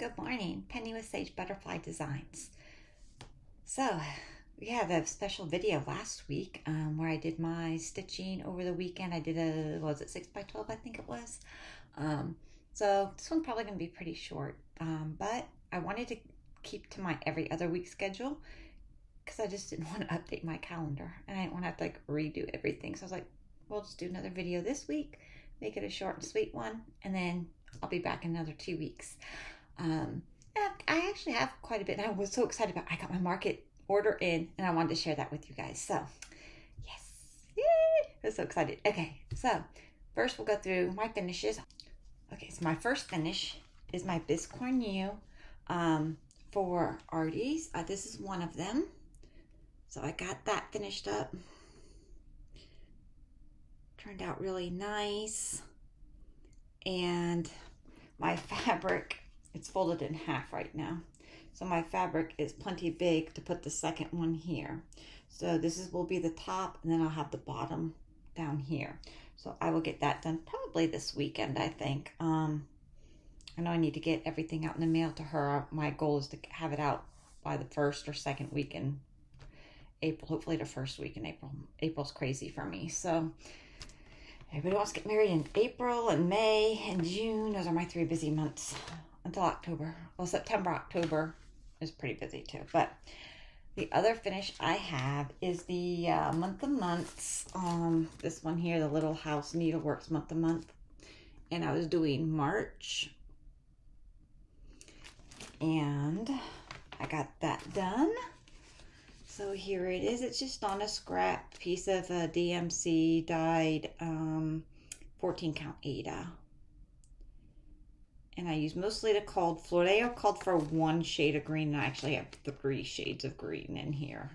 good morning. Penny with Sage Butterfly Designs. So, we had a special video last week where I did my stitching over the weekend. I did a, what was it, 6x12 I think it was. So this one's probably going to be pretty short, but I wanted to keep to my every other week schedule because I just didn't want to update my calendar and I didn't want to have to like redo everything. So I was like, we'll just do another video this week, make it a short and sweet one, and then I'll be back in another 2 weeks. I actually have quite a bit, and I was so excited about. I got my market order in, and I wanted to share that with you guys. So, yes, yay! I'm so excited. Okay, so first we'll go through my finishes. Okay, so my first finish is my Biscornu for artties. This is one of them. So I got that finished up. Turned out really nice. And my fabric, it's folded in half right now. So my fabric is plenty big to put the second one here. So this will be the top, and then I'll have the bottom down here. So I will get that done probably this weekend, I think. I know I need to get everything out in the mail to her. My goal is to have it out by the first or second week in April. Hopefully the first week in April. April's crazy for me. So everybody wants to get married in April and May and June. Those are my 3 busy months until October. Well, September, October is pretty busy too. But the other finish I have is the month of months. This one here, the Little House Needleworks month of month. And I was doing March. And I got that done. So here it is. It's just on a scrap piece of a DMC dyed 14 count Aida. And I use mostly the called Fleur. They are called for 1 shade of green. And I actually have 3 shades of green in here.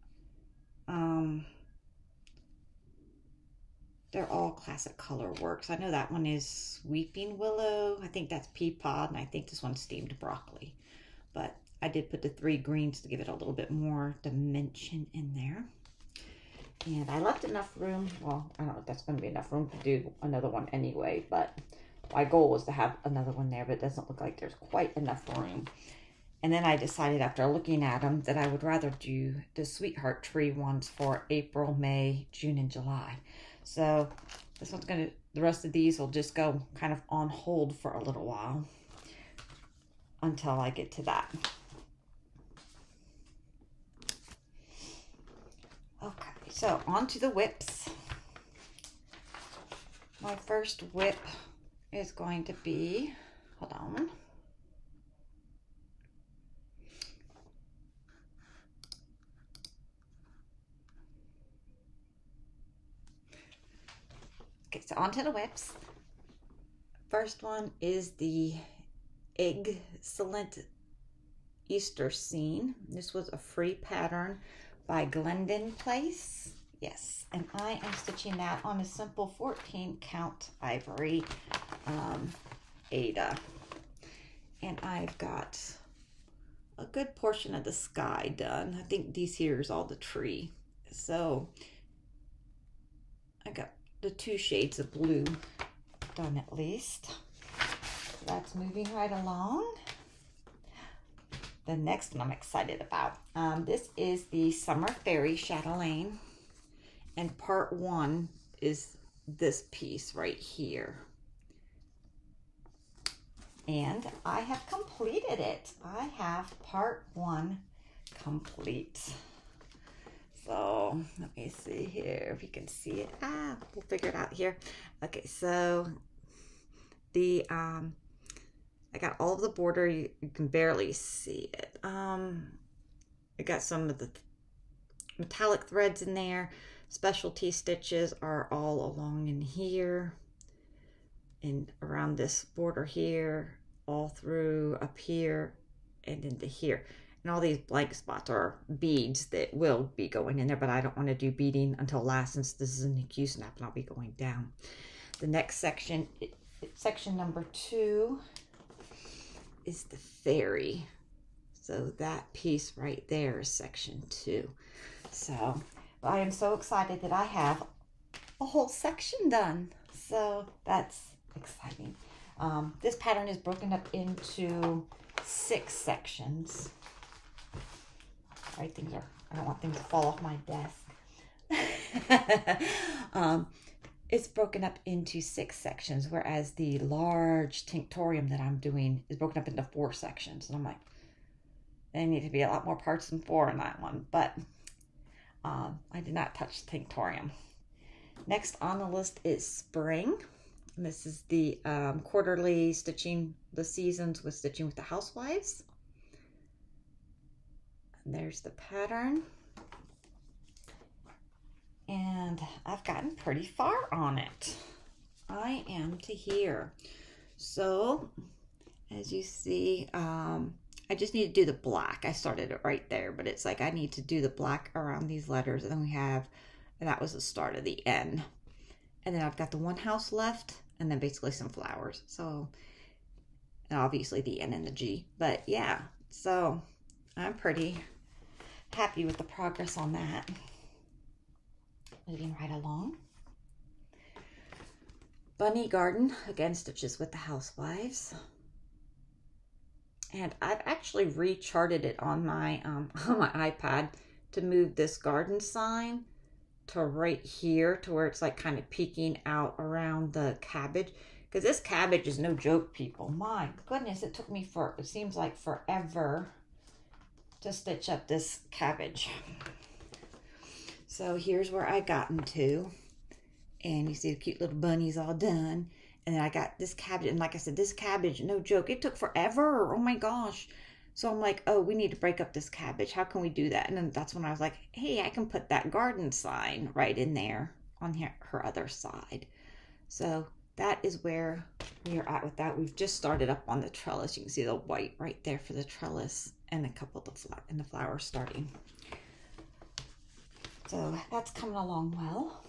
They're all classic color works. I know that one is Weeping Willow. I think that's Pea Pod. And I think this one's Steamed Broccoli. But I did put the 3 greens to give it a little bit more dimension in there. And I left enough room. Well, I don't know if that's going to be enough room to do another one anyway. But my goal was to have another one there. But it doesn't look like there's quite enough room. And then I decided after looking at them that I would rather do the Sweetheart Tree ones for April, May, June, and July. So this one's going to, the rest of these will just go kind of on hold for a little while until I get to that. Okay, so on to the whips. My first whip is going to be, hold on. Okay, so on to the whips. First one is the Eggcellent Easter Scene. This was a free pattern by Glendon Place. Yes, and I am stitching that on a simple 14 count ivory Aida. And I've got a good portion of the sky done. I think these here is all the tree. So I got the 2 shades of blue done at least. So that's moving right along. The next one I'm excited about. This is the Summer Fairy Chatelaine. And part 1 is this piece right here. And I have completed it. I have part 1 complete. So let me see here if you can see it. We'll figure it out here. Okay, so the I got all of the border. You can barely see it. I got some of the metallic threads in there. Specialty stitches are all along in here and around this border here, all through up here and into here. And all these blank spots are beads that will be going in there, but I don't want to do beading until last since this is a NICU snap and I'll be going down. The next section, section number 2, is the fairy. So that piece right there is section 2. So I am so excited that I have a whole section done. So that's exciting. This pattern is broken up into 6 sections. Right, I don't want things to fall off my desk. It's broken up into 6 sections, whereas the large tinctorium that I'm doing is broken up into 4 sections. And I'm like, there need to be a lot more parts than 4 in that one, but I did not touch the tinctorium. Next on the list is spring. And this is the quarterly stitching the seasons with stitching with the housewives. And there's the pattern. And I've gotten pretty far on it. I am to here. So, as you see, I just need to do the black. I started it right there, but it's like I need to do the black around these letters. And then we have, and that was the start of the N. And then I've got the one house left, and then basically some flowers. So, and obviously the N and the G. But yeah, so I'm pretty happy with the progress on that. Moving right along. Bunny Garden, again, stitches with the housewives. And I've actually recharted it on my iPad to move this garden sign to right here, to where it's like kind of peeking out around the cabbage. Because this cabbage is no joke, people. My goodness, it took me it seems like forever to stitch up this cabbage. So here's where I gotten to, and you see the cute little bunnies all done. And then I got this cabbage, and like I said, this cabbage, no joke, it took forever. Oh my gosh. So I'm like, oh, we need to break up this cabbage. How can we do that? And then that's when I was like, hey, I can put that garden sign right in there on her other side. So that is where we are at with that. We've just started up on the trellis. You can see the white right there for the trellis, and a couple of the flowers starting. So that's coming along well.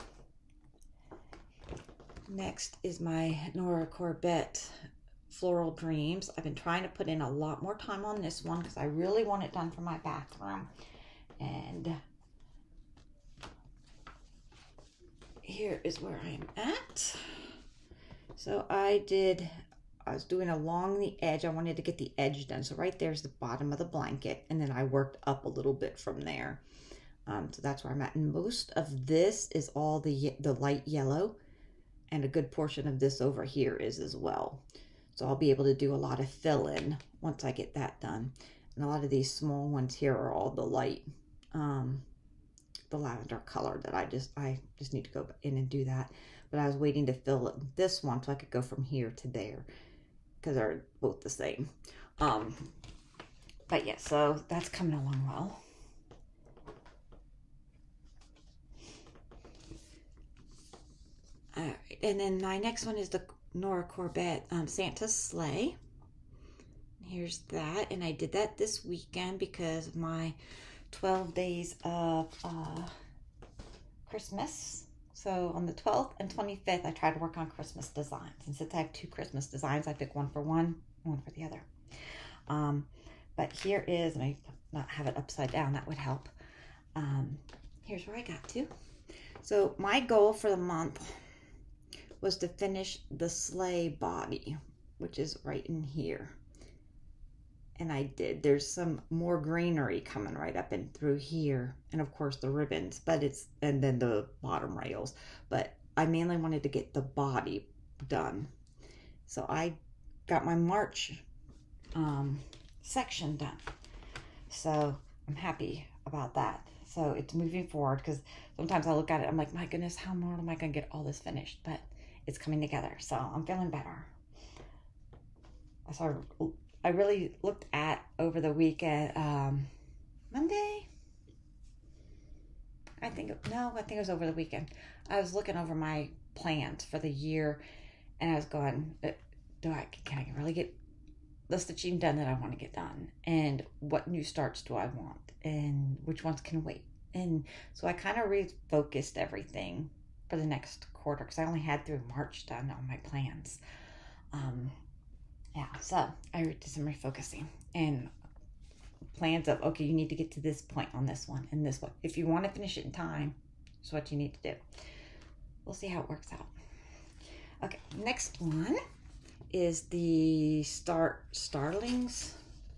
Next is my Nora Corbett Floral Dreams. I've been trying to put in a lot more time on this one because I really want it done for my bathroom. And here is where I am at. So I was doing along the edge. I wanted to get the edge done. So right there's the bottom of the blanket, and then I worked up a little bit from there. So that's where I'm at. And most of this is all the light yellow, and a good portion of this over here is as well. So I'll be able to do a lot of fill-in once I get that done. And a lot of these small ones here are all the light, the lavender color that I just need to go in and do that. But I was waiting to fill this one so I could go from here to there, because they're both the same. But yeah, so that's coming along well. All right, and then my next one is the Nora Corbett Santa's Sleigh. Here's that, and I did that this weekend because of my 12 days of Christmas. So on the 12th and 25th, I try to work on Christmas designs. And since I have 2 Christmas designs, I pick one for one for the other. But here is, and I not have it upside down, that would help. Here's where I got to. So my goal for the month was to finish the sleigh body, which is right in here. And I did. There's some more greenery coming right up and through here. And of course the ribbons, and then the bottom rails. But I mainly wanted to get the body done. So I got my March section done. So I'm happy about that. So it's moving forward, because sometimes I look at it, I'm like, my goodness, how more am I going to get all this finished? But it's coming together, so I'm feeling better. So I really looked at over the weekend, Monday? I think it was over the weekend. I was looking over my plans for the year, and I was going, can I really get the stitching done that I want to get done? And what new starts do I want? And which ones can wait? And so I kind of refocused everything for the next quarter, because I only had through March done on my plans. Yeah, so I did some refocusing and plans of, okay, you need to get to this point on this one and this one. If you want to finish it in time, that's what you need to do. We'll see how it works out. Okay, next one is the Starlings,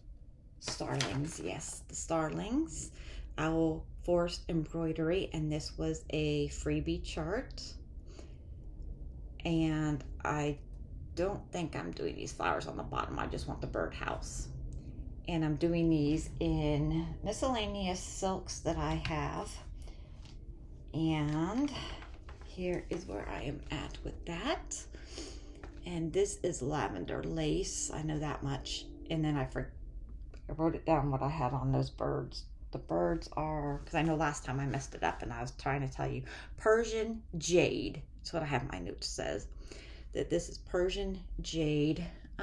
yes, the Starlings Owl Forest Embroidery, and this was a freebie chart. And I don't think I'm doing these flowers on the bottom. I just want the birdhouse. And I'm doing these in miscellaneous silks that I have. And here is where I am at with that. And this is lavender lace. I know that much. And then I wrote it down what I had on those birds. The birds are, because I know last time I messed it up and I was trying to tell you, Persian jade. That's what I have my notes says. That this is Persian jade.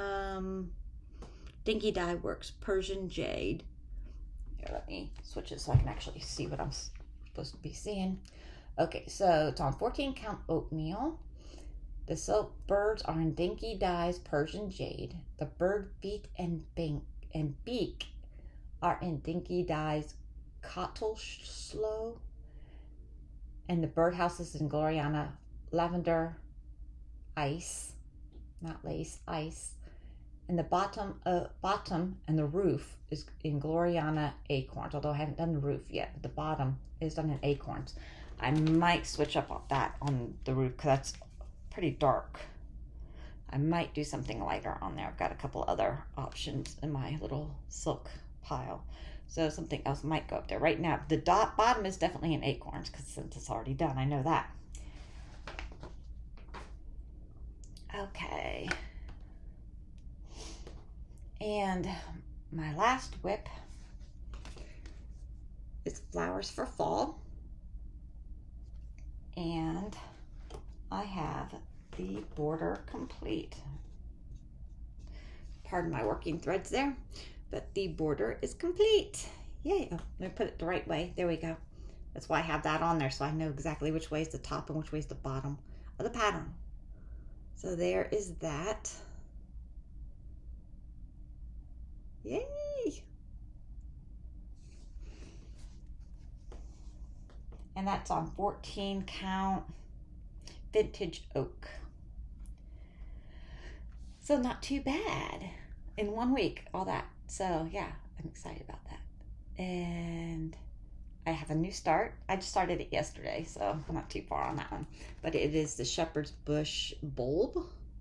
Dinky Dye Works Persian jade. Here, let me switch it so I can actually see what I'm supposed to be seeing. Okay, so it's on 14 count oatmeal. The silk birds are in Dinky Dye's Persian jade. The bird feet and beak are in Dinky Dye's Chatelaine. And the birdhouse is in Gloriana lavender ice, not lace, ice. And the bottom and the roof is in Gloriana acorns, although I haven't done the roof yet, but the bottom is done in acorns. I might switch up on that on the roof because that's pretty dark. I might do something lighter on there. I've got a couple other options in my little silk pile. So something else might go up there. Right now, the bottom is definitely in acorns because since it's already done, I know that. Okay. And my last whip is flowers for fall. And I have the border complete. Pardon my working threads there, but the border is complete. Yay. Oh, let me put it the right way. There we go. That's why I have that on there, so I know exactly which way is the top and which way is the bottom of the pattern. So there is that. Yay! And that's on 14 count vintage oak. So not too bad in 1 week, all that. So yeah, I'm excited about that. And I have a new start. I just started it yesterday, so I'm not too far on that one. But it is the Shepherd's Bush bulb.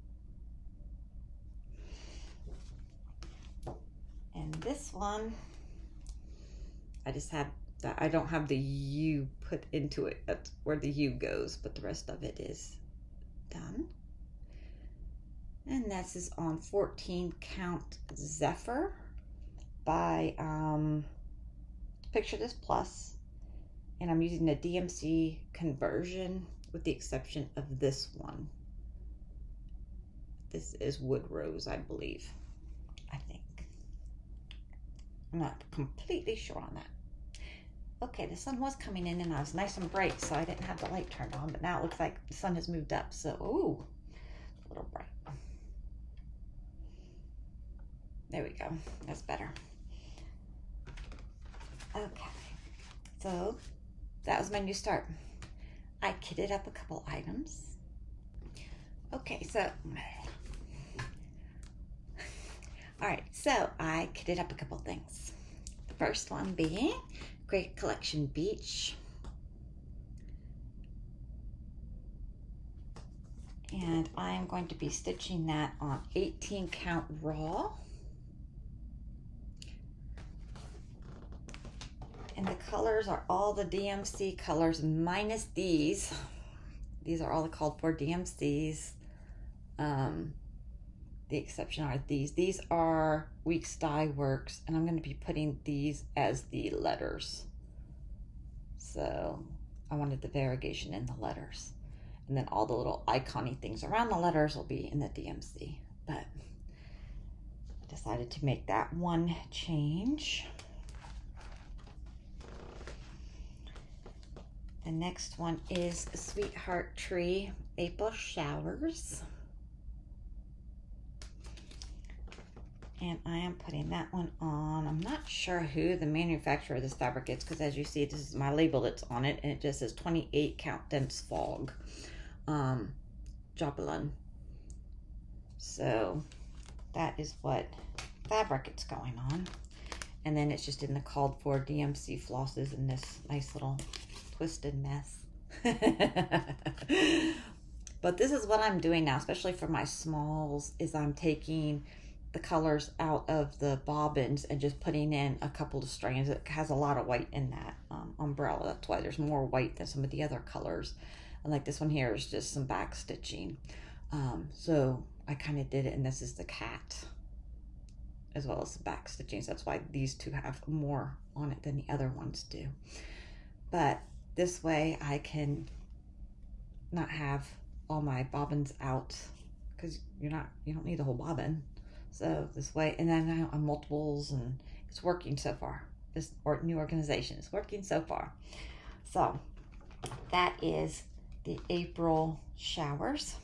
And this one, I just have that. I don't have the U put into it. That's where the U goes, but the rest of it is done. And this is on 14 count Zephyr by Picture This Plus. And I'm using the DMC conversion with the exception of this one. This is Wood Rose, I believe. I think. I'm not completely sure on that. Okay, the sun was coming in and I was nice and bright, so I didn't have the light turned on, but now it looks like the sun has moved up, so, ooh, a little bright. There we go, that's better. Okay, so that was my new start. I kitted up a couple items. Okay, so, all right, so I kitted up a couple things. The first one being Great Collection Beach. And I am going to be stitching that on 18 count raw. And the colors are all the DMC colors minus these. These are all called for DMCs. The exception are these. These are Weeks Dye Works, and I'm going to be putting these as the letters. So I wanted the variegation in the letters. And then all the little icon-y things around the letters will be in the DMC. But I decided to make that one change. The next one is Sweetheart Tree April Showers. And I am putting that one on. I'm not sure who the manufacturer of this fabric is, because as you see, this is my label that's on it, and it just says 28 count dense fog. Chatelaine. So that is what fabric it's going on. And then it's just in the called for DMC flosses in this nice little twisted mess. But this is what I'm doing now, especially for my smalls, is I'm taking the colors out of the bobbins and just putting in a couple of strands. It has a lot of white in that umbrella. That's why there's more white than some of the other colors. And like this one here is just some back stitching. So I kind of did it, and this is the cat as well as the back stitching. So that's why these two have more on it than the other ones do. But this way I can not have all my bobbins out, because you don't need the whole bobbin. So this way, and then I'm multiples, and it's working so far. This new organization is working so far. So that is the April showers.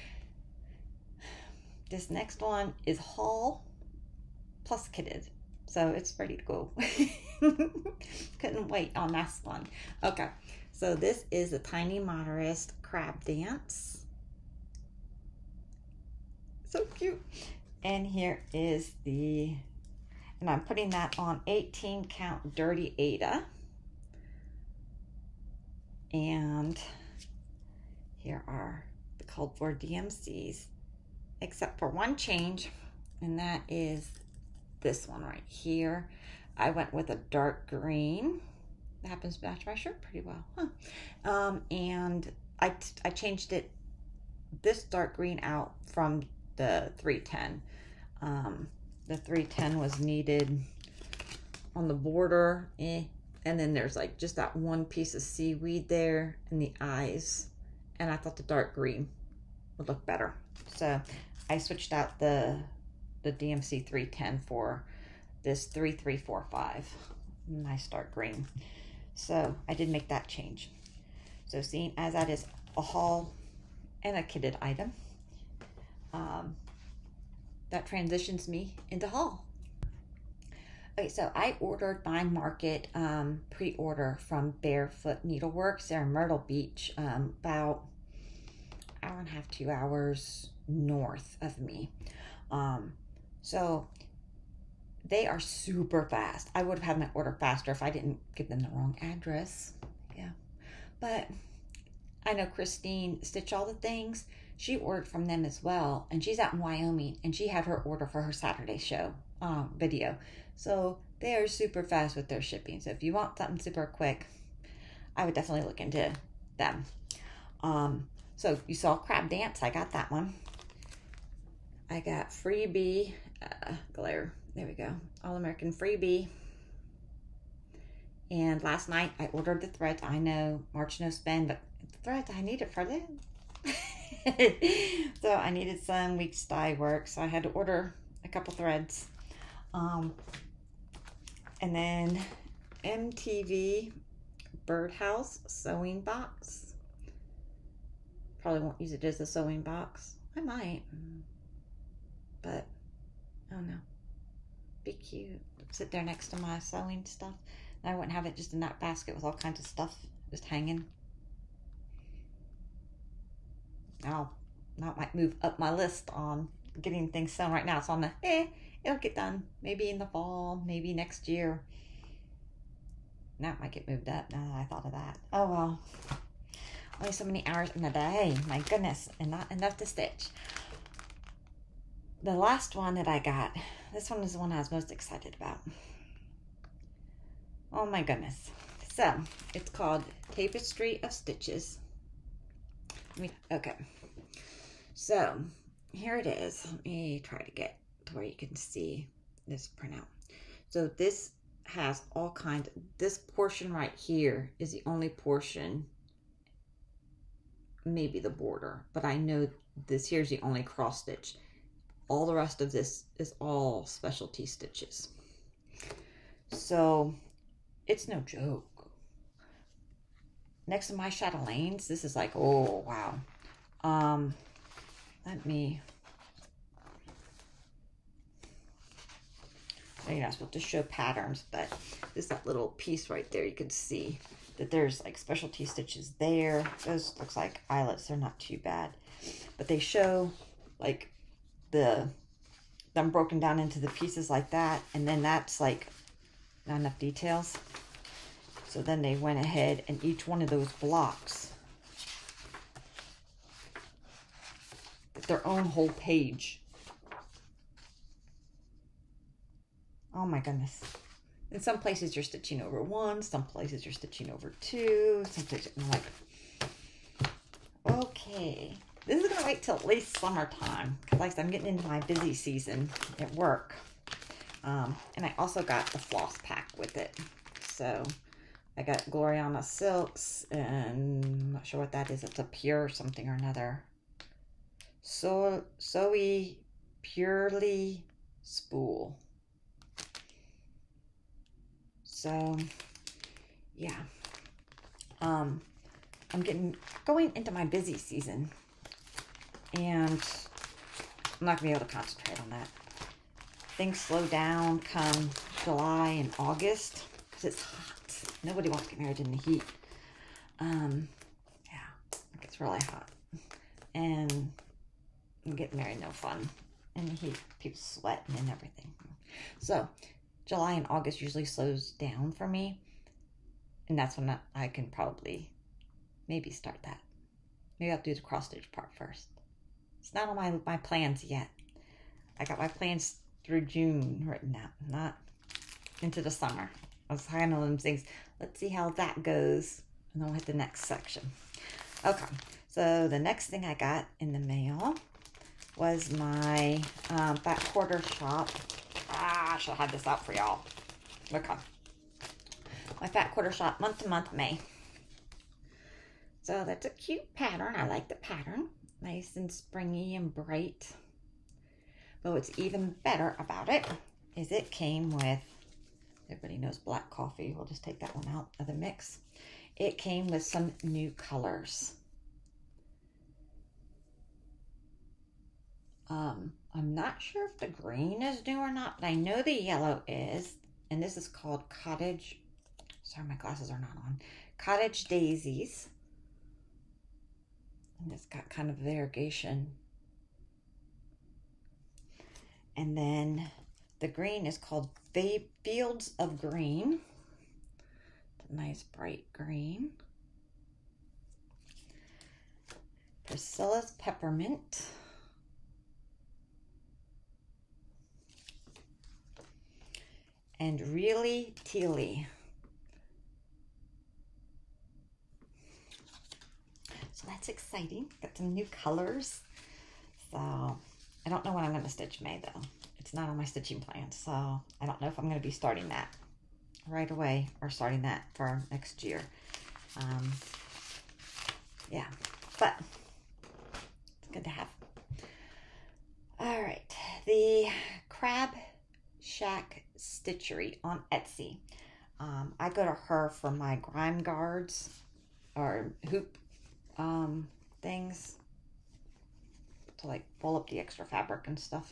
This next one is haul plus kitted, so it's ready to go. Couldn't wait on this one. Okay, so this is a tiny motorist crab dance. So cute. And here is and I'm putting that on 18 count dirty Aida. And here are the called for DMCs, except for one change, and that is this one right here. I went with a dark green. That happens to match my shirt pretty well, huh? And I changed this dark green out from the 310. The 310 was needed on the border, and then there's like just that one piece of seaweed there in the eyes, and I thought the dark green would look better. So I switched out the DMC 310 for this 3345, nice dark green. So I did make that change. So seeing as that is a haul and a kitted item, that transitions me into haul. Okay, so I ordered my market pre-order from Barefoot Needleworks. They're in Myrtle Beach, about an hour and a half, 2 hours north of me. So they are super fast. I would have had my order faster if I didn't give them the wrong address. Yeah, but I know Christine Stitch All the Things. She ordered from them as well, and she's out in Wyoming, and she had her order for her Saturday show video. So they are super fast with their shipping. So if you want something super quick, I would definitely look into them. So you saw Crab Dance. I got that one. I got Freebie Glare. There we go. All-American Freebie. And last night I ordered the threads. I know March no spend, but the threads I needed for this. So I needed some weeks dye work, so I had to order a couple threads. And then MTV Birdhouse sewing box. Probably won't use it as a sewing box. I might, but I don't know. Be cute. Sit there next to my sewing stuff. And I wouldn't have it just in that basket with all kinds of stuff just hanging. Now that might move up my list on getting things sewn. Right now it's on the it'll get done maybe in the fall, maybe next year. That might get moved up now that I thought of that. Oh well, only so many hours in a day, my goodness, and not enough to stitch. The last one that I got, this one is the one I was most excited about. Oh my goodness. So it's called Tapestry of Stitches. Okay, so here it is. Let me try to get to where you can see this printout. So this has all kinds. This portion right here is the only portion, maybe the border, but I know this here's the only cross stitch. All the rest of this is all specialty stitches. So it's no joke. Next to my Chatelaines, this is like, oh, wow. Let me, you're not supposed to show patterns, but this that little piece right there, you can see that there's like specialty stitches there. Those looks like eyelets, they're not too bad. But they show like them broken down into the pieces like that, and then that's like not enough details. So then they went ahead and each one of those blocks, their own whole page. Oh my goodness. In some places you're stitching over one, some places you're stitching over two, some places I'm like, okay. This is gonna wait till at least summertime, because like I said, I'm getting into my busy season at work. And I also got the floss pack with it. So I got Gloriana Silks, and I'm not sure what that is. It's a pure something or another. Soy Purely Spool. So yeah, I'm going into my busy season, and I'm not gonna be able to concentrate on that. Things slow down come July and August because it's hot. Nobody wants to get married in the heat. Yeah, it gets really hot, and getting married no fun in the heat. People sweating and everything. So July and August usually slows down for me, and that's when I can probably maybe start that. Maybe I'll do the cross stitch part first. It's not on my plans yet. I got my plans through June written out, not into the summer. I was kind of them things. Let's see how that goes, and then we'll hit the next section. Okay, so the next thing I got in the mail was my back quarter shop. I should have had this out for y'all. Okay. My fat quarter shop, month to month, May. So that's a cute pattern. I like the pattern. Nice and springy and bright. But what's even better about it is it came with, everybody knows black coffee. We'll just take that one out of the mix. It came with some new colors. I'm not sure if the green is new or not, but I know the yellow is. And this is called Cottage, sorry, my glasses are not on. Cottage Daisies. And it's got kind of variegation. And then the green is called Fields of Green. It's a nice bright green. Priscilla's Peppermint. And Really Tealy. So that's exciting. Got some new colors. So I don't know when I'm going to stitch May though. It's not on my stitching plan. So I don't know if I'm going to be starting that right away or starting that for next year. Yeah, but it's good to have. All right, the Crab Shack Stitchery on Etsy. I go to her for my grime guards or hoop things to like pull up the extra fabric and stuff.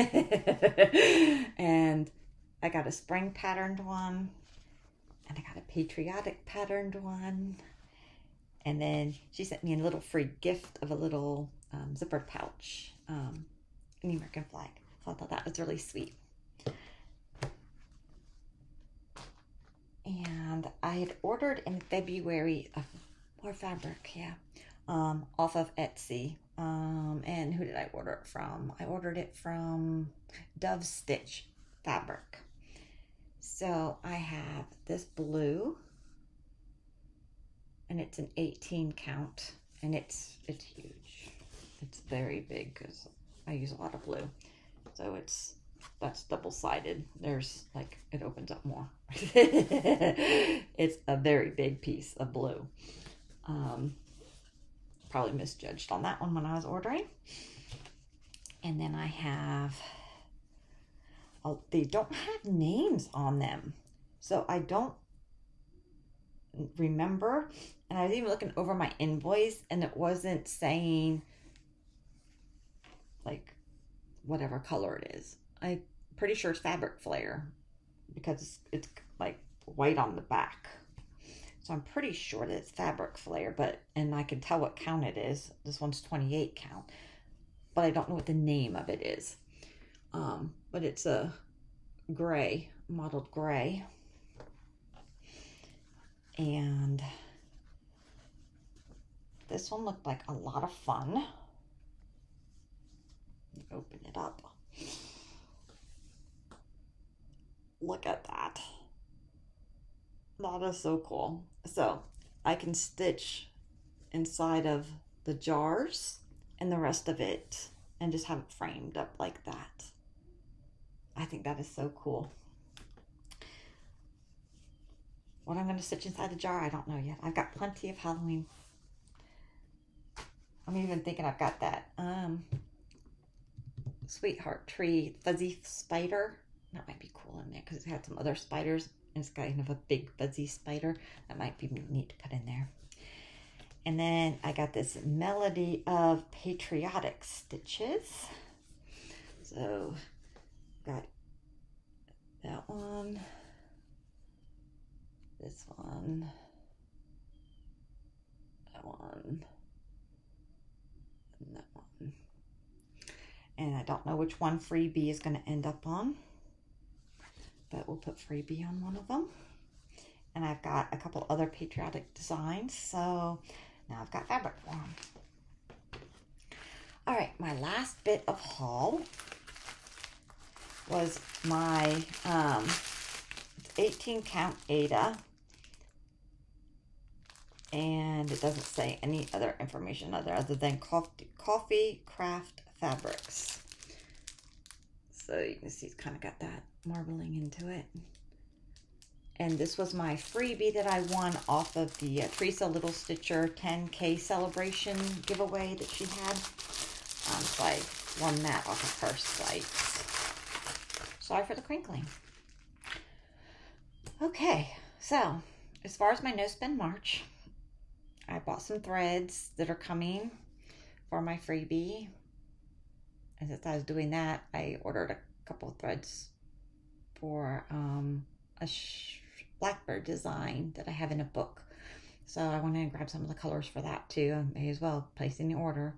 And I got a spring patterned one, and I got a patriotic patterned one, and then she sent me a little free gift of a little zippered pouch, an American flag. So I thought that was really sweet. And I had ordered in February more fabric, yeah, off of Etsy. And who did I order it from? I ordered it from Dove Stitch Fabric. So I have this blue, and it's an 18 count, and it's huge. It's very big because I use a lot of blue. So that's double-sided. There's like, it opens up more. It's a very big piece of blue. Probably misjudged on that one when I was ordering. And then I have, they don't have names on them, so I don't remember. And I was even looking over my invoice, and it wasn't saying like whatever color it is. I'm pretty sure it's fabric flare because it's like white on the back. So I'm pretty sure that it's fabric flare, and I can tell what count it is. This one's 28 count. but I don't know what the name of it is. But it's a gray, mottled gray. And this one looked like a lot of fun. Open it up. Look at that. That is so cool. So I can stitch inside of the jars and the rest of it and just have it framed up like that. I think that is so cool. What I'm going to stitch inside the jar, I don't know yet. I've got plenty of Halloween. I'm even thinking I've got that sweetheart tree fuzzy spider. That might be cool in there because it had some other spiders. And it's kind of a big fuzzy spider. That might be neat to put in there. And then I got this Melody of Patriotic stitches. So got that one, this one, that one, and that one. And I don't know which one freebie is going to end up on, but we'll put freebie on one of them. And I've got a couple other patriotic designs, so now I've got fabric for them. All right, my last bit of haul was my 18 count Aida, and it doesn't say any other information other than coffee craft fabrics. So you can see it's kind of got that marbling into it. And this was my freebie that I won off of the Teresa Little Stitcher 10K celebration giveaway that she had. So I won that off of her site. Sorry for the crinkling. Okay, so as far as my No Spend March, I bought some threads that are coming for my freebie. And since I was doing that, I ordered a couple of threads for a blackbird design that I have in a book. So I went in and grabbed some of the colors for that too. I may as well place in the order.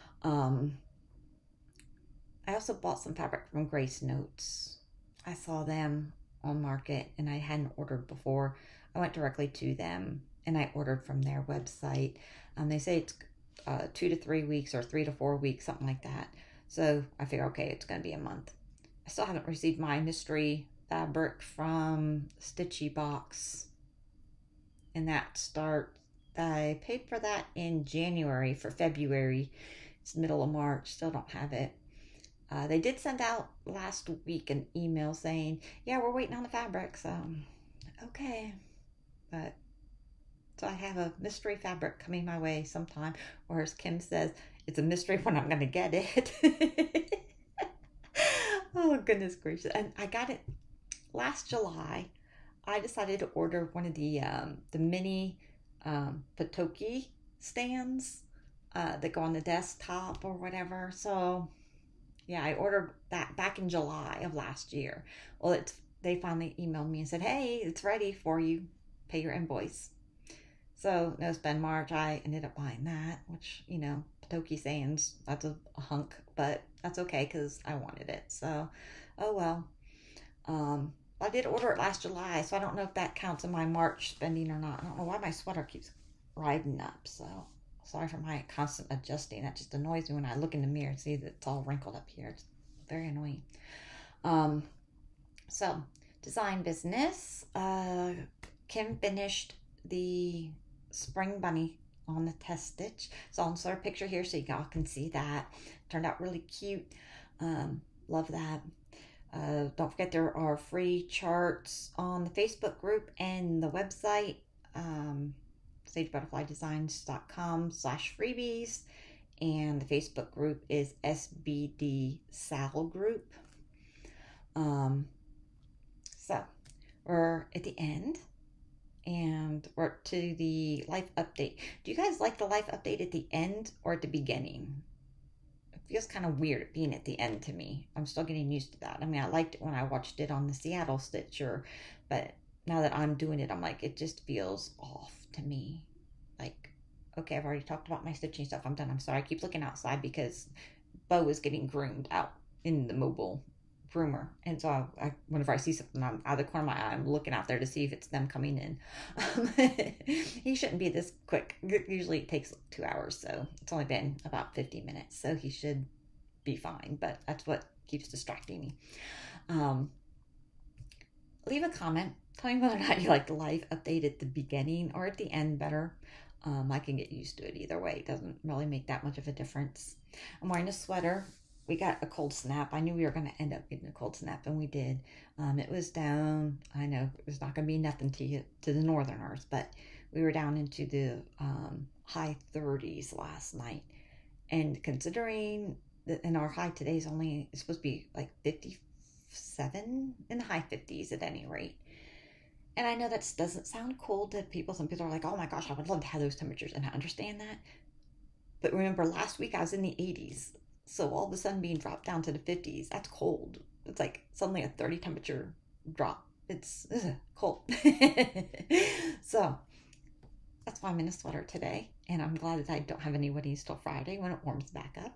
I also bought some fabric from Grace Notes. I saw them on Market and I hadn't ordered before. I went directly to them and I ordered from their website. They say it's 2 to 3 weeks or 3 to 4 weeks, something like that. So I figure, okay, it's going to be a month. I still haven't received my mystery fabric from Stitchy Box. And that starts, I paid for that in January for February. It's the middle of March, still don't have it. They did send out last week an email saying, yeah, we're waiting on the fabric. So, okay. But, so I have a mystery fabric coming my way sometime. Or as Kim says, it's a mystery when I'm going to get it. Oh, goodness gracious. And I got it last July. I decided to order one of the mini Patoki stands that go on the desktop or whatever. So, yeah, I ordered that back in July of last year. Well, they finally emailed me and said, hey, it's ready for you. Pay your invoice. So, No Spend March, I ended up buying that, which, you know, Patoki Sands, that's a hunk, but that's okay because I wanted it. So, oh well. I did order it last July, so I don't know if that counts in my March spending or not. I don't know why my sweater keeps riding up, so sorry for my constant adjusting. That just annoys me when I look in the mirror and see that it's all wrinkled up here. It's very annoying. So, design business. Kim finished the spring bunny on the test stitch. So I'll insert a picture here so y'all can see that. Turned out really cute. Love that. Don't forget there are free charts on the Facebook group and the website, sagebutterflydesigns.com/freebies, and the Facebook group is SBD Sal Group. So we're at the end and we're up to the life update. Do you guys like the life update at the end or at the beginning? Feels kind of weird being at the end to me. I'm still getting used to that. I mean, I liked it when I watched it on the Seattle Stitcher, but now that I'm doing it, I'm like, it just feels off to me. Like, okay, I've already talked about my stitching stuff. I'm done. I'm sorry. I keep looking outside because Bo was getting groomed out in the mobile groomer. And so whenever I see something, I'm out of the corner of my eye, I'm looking out there to see if it's them coming in. He shouldn't be this quick. Usually it takes 2 hours, so it's only been about 50 minutes, so he should be fine, but that's what keeps distracting me. Leave a comment. Tell me whether or not you like the live update at the beginning or at the end better. I can get used to it either way. It doesn't really make that much of a difference. I'm wearing a sweater. We got a cold snap. I knew we were going to end up getting a cold snap, and we did. It was down. I know it was not going to be nothing to the northerners, but we were down into the high 30s last night. And considering that in our high today is it's supposed to be like 57 in the high 50s at any rate. And I know that doesn't sound cool to people. Some people are like, oh my gosh, I would love to have those temperatures. And I understand that. But remember, last week I was in the 80s. So all of a sudden being dropped down to the 50s, that's cold. It's like suddenly a 30 temperature drop. It's cold. So that's why I'm in a sweater today. And I'm glad that I don't have any weddings till Friday when it warms back up.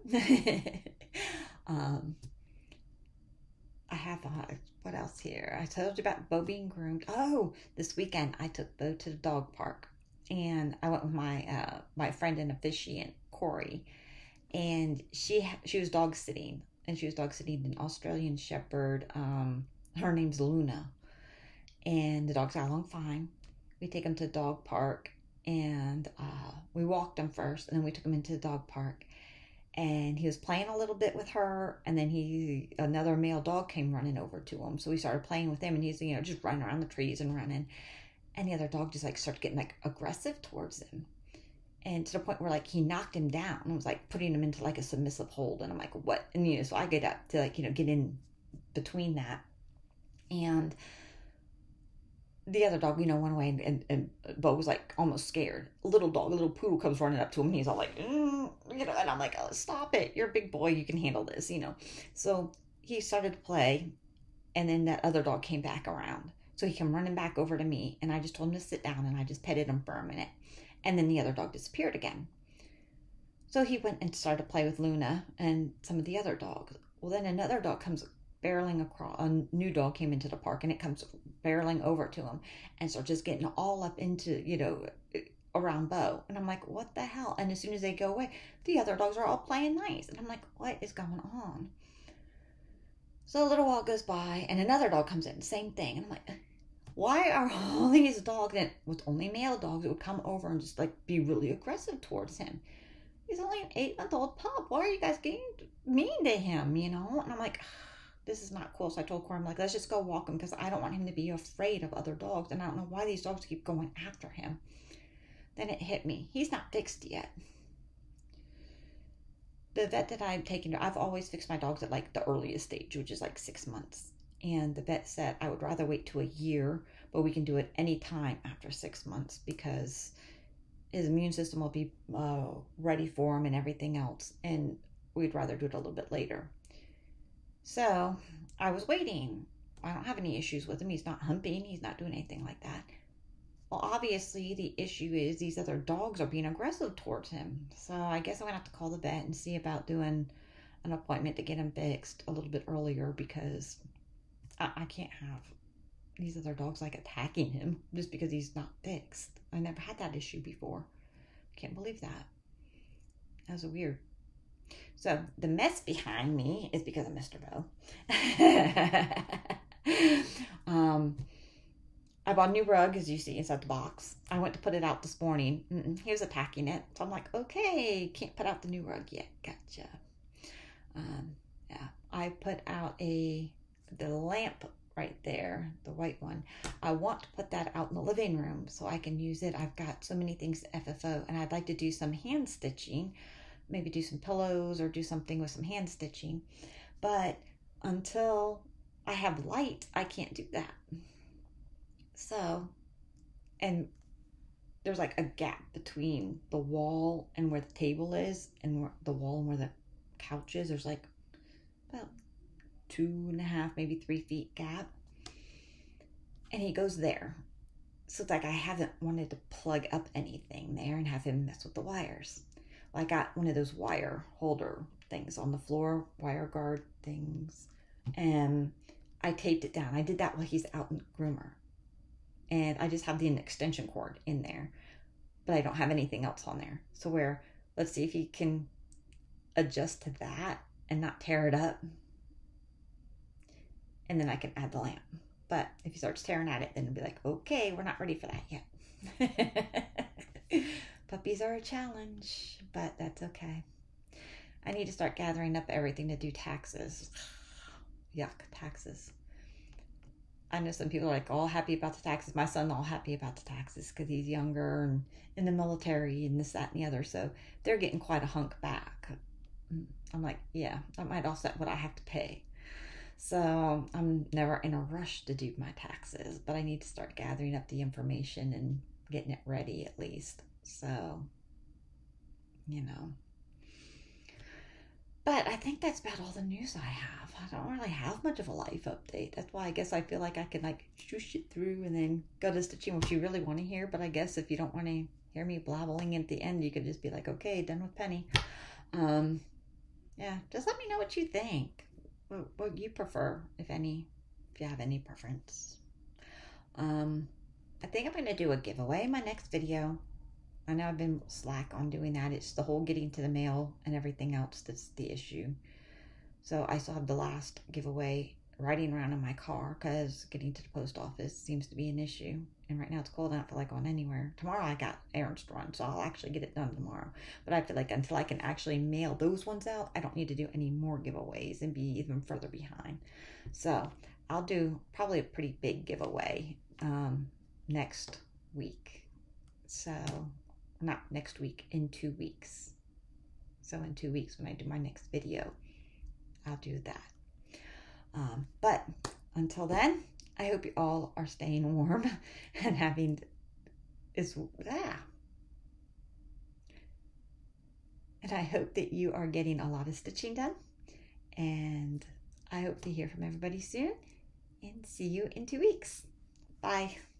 I have, what else here? I told you about Bo being groomed. Oh, this weekend I took Bo to the dog park. And I went with my friend and officiant, Corey. And she was dog sitting. And she was dog sitting an Australian Shepherd. Her name's Luna. And the dogs got along fine. We take them to the dog park. And we walked him first. And then we took him into the dog park. And he was playing a little bit with her, and then another male dog came running over to him. So we started playing with him, and he's, just running around the trees and running. And the other dog just started getting aggressive towards him. And to the point where he knocked him down and was putting him into a submissive hold. And I'm like, what? And so I get up to get in between that. And the other dog, went away, and Bo was almost scared. A little poodle comes running up to him, and he's all and I'm like, oh, stop it. You're a big boy. You can handle this, So he started to play, and then that other dog came back around. So he came running back over to me, and I just told him to sit down, and I just petted him for a minute. And then the other dog disappeared again. So he went and started to play with Luna and some of the other dogs. Well, then another dog comes barreling across. A new dog came into the park, and it comes barreling over to him and starts just getting all up into, around Bo. And I'm like, what the hell? And as soon as they go away, the other dogs are all playing nice. And I'm like, what is going on? So a little while goes by, and another dog comes in, same thing. And I'm like, why are all these dogs, and with only male dogs, that would come over and just be really aggressive towards him? He's only an 8-month-old pup. Why are you guys getting mean to him, And I'm like, this is not cool. So I told Corey, I'm like, let's just go walk him, because I don't want him to be afraid of other dogs. And I don't know why these dogs keep going after him. Then it hit me. He's not fixed yet. The vet that I've taken, I've always fixed my dogs at the earliest stage, which is 6 months. And the vet said I would rather wait to a year, but we can do it any time after 6 months, because his immune system will be ready for him and everything else. And we'd rather do it a little bit later. So I was waiting. I don't have any issues with him. He's not humping. He's not doing anything like that. Well, obviously the issue is these other dogs are being aggressive towards him. So I guess I'm going to have to call the vet and see about doing an appointment to get him fixed a little bit earlier, because I can't have these other dogs attacking him just because he's not fixed. I never had that issue before. Can't believe that. That was weird. So the mess behind me is because of Mr. Bo. I bought a new rug, as you see inside the box. I went to put it out this morning. He was attacking it. So I'm like, okay, can't put out the new rug yet. Gotcha. Yeah, I put out the lamp right there, the white one. I want to put that out in the living room so I can use it. I've got so many things to FFO, and I'd like to do some hand stitching, maybe do some pillows or do something with some hand stitching. But until I have light, I can't do that. So, and there's a gap between the wall and where the table is, and the wall and where the couch is. There's about 2.5, maybe 3 feet gap. And he goes there. So it's I haven't wanted to plug up anything there and have him mess with the wires. Well, I got one of those wire holder things on the floor, wire guard things, and I taped it down. I did that while he's out in groomer, and I just have the extension cord in there, but I don't have anything else on there. So let's see if you can adjust to that and not tear it up, and then I can add the lamp. But if he starts tearing at it, then it'll be like, okay, we're not ready for that yet. Puppies are a challenge, but that's okay. I need to start gathering up everything to do taxes. Yuck, taxes. I know some people are like all happy about the taxes. My son's all happy about the taxes because he's younger and in the military and this, that, and the other. So they're getting quite a hunk back. I'm like, yeah, that might offset what I have to pay. So I'm never in a rush to do my taxes, but I need to start gathering up the information and getting it ready at least. So, you know. But I think that's about all the news I have. I don't really have much of a life update. That's why I guess I feel like I can like shoosh it through and then go to stitching what you really want to hear. But I guess if you don't want to hear me blabbling at the end, you could just be like, okay, done with Penny. Yeah, just let me know what you think. What you prefer, if you have any preference. I think I'm going to do a giveaway in my next video. I know I've been slack on doing that. It's the whole getting to the mail and everything else that's the issue. So I still have the last giveaway riding around in my car because getting to the post office seems to be an issue. And right now it's cold. I don't feel like going anywhere. Tomorrow I got errands to run, so I'll actually get it done tomorrow. But I feel like until I can actually mail those ones out, I don't need to do any more giveaways and be even further behind. So I'll do probably a pretty big giveaway next week. So not next week, in 2 weeks. So in 2 weeks when I do my next video, I'll do that. But until then, I hope you all are staying warm and having and I hope that you are getting a lot of stitching done. And I hope to hear from everybody soon and see you in 2 weeks. Bye.